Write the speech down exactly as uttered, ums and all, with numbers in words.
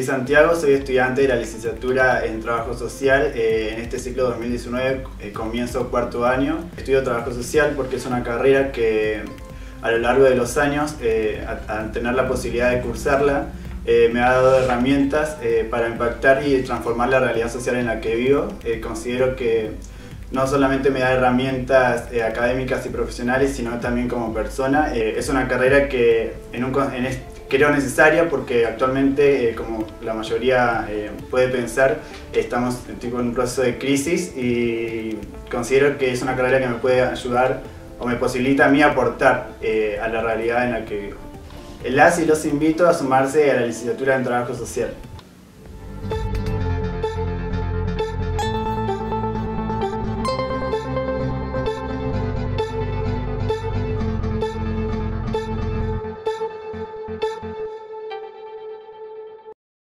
Santiago, soy estudiante de la licenciatura en Trabajo Social. Eh, en este ciclo dos mil diecinueve eh, comienzo cuarto año. Estudio Trabajo Social porque es una carrera que a lo largo de los años, eh, al tener la posibilidad de cursarla, eh, me ha dado herramientas eh, para impactar y transformar la realidad social en la que vivo. Eh, considero que no solamente me da herramientas eh, académicas y profesionales, sino también como persona. Eh, es una carrera que en un, en este, creo necesaria porque actualmente, eh, como la mayoría eh, puede pensar, estamos tipo, en un proceso de crisis y considero que es una carrera que me puede ayudar o me posibilita a mí aportar eh, a la realidad en la que vivo. Las y los invito a sumarse a la licenciatura en Trabajo Social.